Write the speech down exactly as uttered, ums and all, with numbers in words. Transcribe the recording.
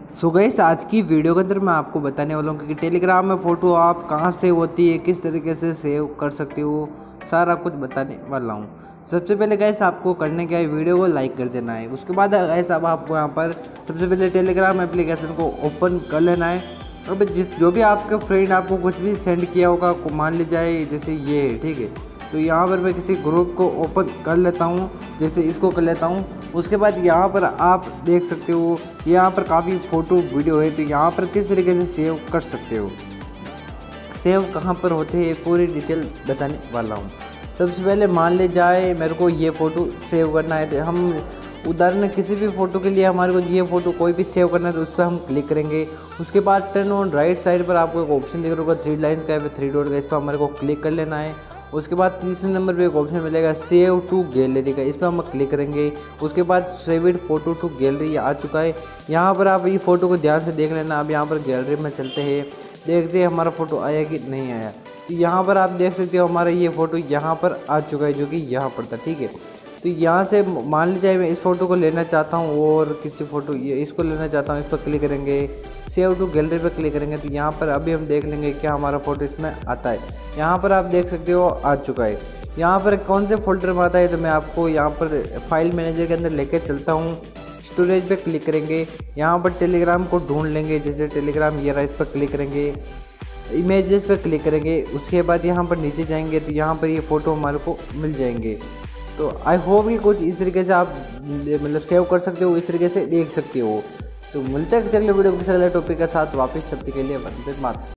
So guys, आज की video के अंदर मैं आपको बताने वाला हूँ कि टेलीग्राम में फ़ोटो आप कहाँ सेव होती है, किस तरीके से सेव कर सकते हो, सारा कुछ बताने वाला हूँ। सबसे पहले गाइस आपको करने क्या है, वीडियो को लाइक कर देना है। उसके बाद गाइस अब आपको यहाँ पर सबसे पहले टेलीग्राम एप्लीकेशन को ओपन कर लेना है। अब जिस जो भी आपका फ्रेंड आपको कुछ भी सेंड किया होगा, को मान ली जाए जैसे ये है, ठीक है। तो यहाँ पर मैं किसी ग्रुप को ओपन कर लेता हूँ, जैसे इसको कर लेता हूँ। उसके बाद यहाँ पर आप देख सकते हो, यहाँ पर काफ़ी फ़ोटो वीडियो है, तो यहाँ पर किस तरीके से सेव कर सकते हो, सेव कहाँ पर होते हैं, पूरी डिटेल बताने वाला हूँ। सबसे पहले मान ले जाए मेरे को ये फ़ोटो सेव करना है, तो हम उदाहरण किसी भी फ़ोटो के लिए हमारे को ये फ़ोटो कोई भी सेव करना है, तो उस पर हम क्लिक करेंगे। उसके बाद टर्न ऑन राइट साइड पर आपको एक ऑप्शन दिख रहा होगा, थ्री लाइन्स का है, थ्री डॉट का, इस पर हमारे को क्लिक कर लेना है। उसके बाद तीसरे नंबर पे एक ऑप्शन मिलेगा सेव टू गैलरी का, इस पर हम क्लिक करेंगे। उसके बाद save it photo to gallery आ चुका है। यहाँ पर आप ये फ़ोटो को ध्यान से देख लेना। अब यहाँ पर गैलरी में चलते हैं, देखते हैं हमारा फ़ोटो आया कि नहीं आया। तो यहाँ पर आप देख सकते हो हमारा ये फ़ोटो यहाँ पर आ चुका है, जो कि यहाँ पर था, ठीक है। तो यहाँ से मान लीजिए मैं इस फ़ोटो को लेना चाहता हूँ और किसी फ़ोटो ये इसको लेना चाहता हूँ, इस पर क्लिक करेंगे, सेव टू गैलरी पर क्लिक करेंगे। तो यहाँ पर अभी हम देख लेंगे क्या हमारा फ़ोटो इसमें आता है। यहाँ पर आप देख सकते हो आ चुका है। यहाँ पर कौन से फोल्डर में आता है, तो मैं आपको यहाँ पर फाइल मैनेजर के अंदर लेकर चलता हूँ। स्टोरेज पे क्लिक करेंगे, यहाँ पर टेलीग्राम को ढूंढ लेंगे, जैसे टेलीग्राम ये रहा, इस पर क्लिक करेंगे, इमेजेस पे क्लिक करेंगे। उसके बाद यहाँ पर नीचे जाएंगे तो यहाँ पर ये फ़ोटो हमारे को मिल जाएंगे। तो आई होप कि कुछ इस तरीके से आप मतलब सेव कर सकते हो, इस तरीके से देख सकते हो। तो मिलते हैं अगले वीडियो के अगले टॉपिक के साथ वापस, तब तक के लिए वंदे मातरम।